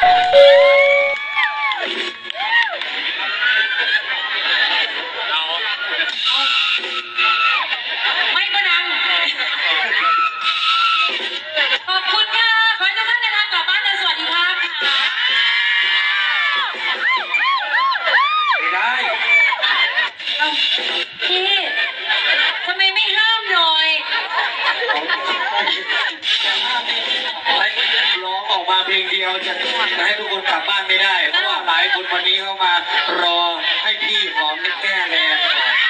ไม่ก็ดังขอบคุณค่ะขอให้ทุกท่านเดินทางกลับบ้านโดยสวัสดิภาพค่ะไม่ได้พี่ทำไมไม่ห้ามหน่อยร้องออกมาเพลงเดียวจะให้ทุกคนกลับบ้านไม่ได้เพราะว่าหลายคนวันนี้เข้ามารอให้พี่หอมแก้แรง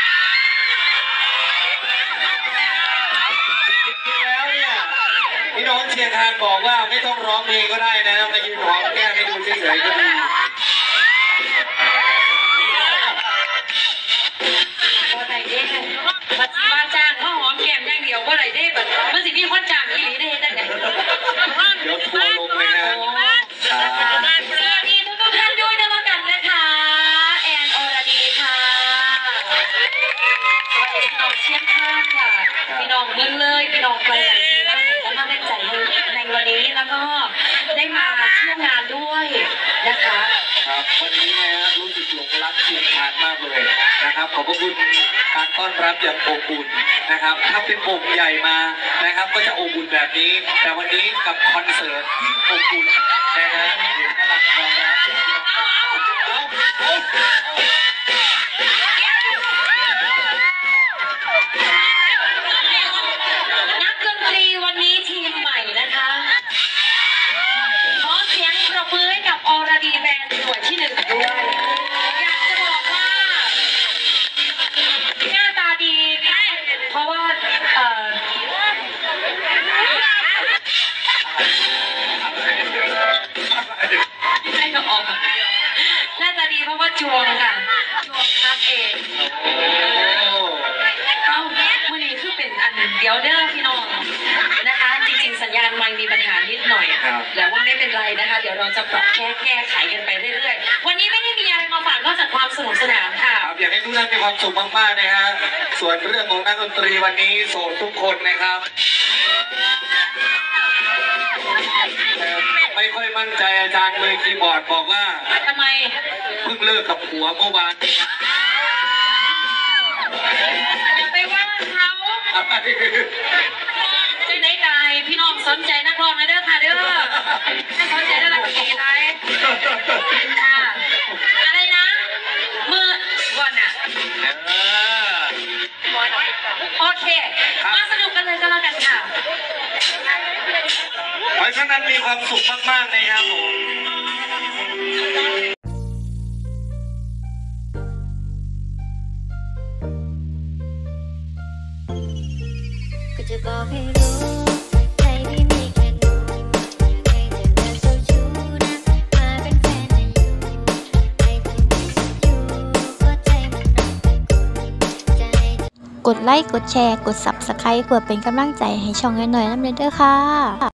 แล้วเนี่ยพี่น้องเชียงคานบอกว่าไม่ต้องร้องเพลงก็ได้นะมายืนหอมแก้ให้ดูเฉยๆก็ดีมาจ้างเขาหอมแก้มอย่างเดียวว่าไรได้แบบมันสิมีคนจ้างอีหลีได้ได้ไงเดี๋ยวทัวร์ลงเลยนะสวัสดีทุกท่านด้วยนะกันนะคะแอนอรดีค่ะสวัสดีพี่น้องเชียงคานค่ะพี่น้องเมืองเลยพี่น้องไปหลายที่มากและมากได้ใจในวันนี้แล้วก็ได้มาเที่ยวงานด้วยนะคะครับวันนี้นะรู้สึกหลงรักเชียงคานมากเลยนะครับขอบพระคุณการต้อนรับอย่างอบอุ่นนะครับถ้าเป็นวงใหญ่มานะครับก็จะอบอุ่นแบบนี้แต่วันนี้กับคอนเสิร์ตยิ่งอบอุ่นนะฮะพลังความรักนักดนตรีวันนี้ทีมใหม่นะคะขอเสียงปรบมือให้กับอรดีแบนด์หน่วยที่ 1ด้วยอยากจะบอกว่าหน้าตาดีเพราะว่าให้น้องออกหน้าตาดีเพราะว่าจวงค่ะจวงคัดเองเอ้าเมื่อนี้คือเป็นอันเดียวเด้อพี่น้องนะคะจริงๆสัญญาณไมค์มีปัญหานิดหน่อยแต่ว่าไม่เป็นไรนะคะเดี๋ยวเราจะปรับแก้ไขกันไปเรื่อยๆวันนี้ไม่ได้มีอะไรมาฝากนอกจากความสนุกสนานค่ะอยากให้ทุกท่านมีความสุขมากๆนะฮะส่วนเรื่องของนักดนตรีวันนี้โสดทุกคนนะครับไม่ค่อยมั่นใจอาจารย์มือคีย์บอร์ดบอกว่าทำไมเพิ่งเลิกกับผัวเมื่อวานอย่าไปว่าเขาจะได้ใจพี่น้องสนใจนักร้องนะเด้อค่ะเด้อถ้าสนใจได้รับกับกี่ไรค่ะอะไรนะมือก่อนอ่ะโอเคมาสนุกกันเลยก็แล้วกันค่ะเพราะฉะนั้นมีความสุขมากๆนะครับผมก็จะบอกให้รู้ใจพี่มีแค่หนูอยากให้เธอเลิกเจ้าชู้นะมาเป็นแฟนให้อยู่ให้เธอมีฉันอยู่ก็ใจมันรักแต่ใจกดไลค์กดแชร์กด Subscribe เพื่อเป็นกำลังใจให้ช่องน้อยๆน้ำเด้อค่ะ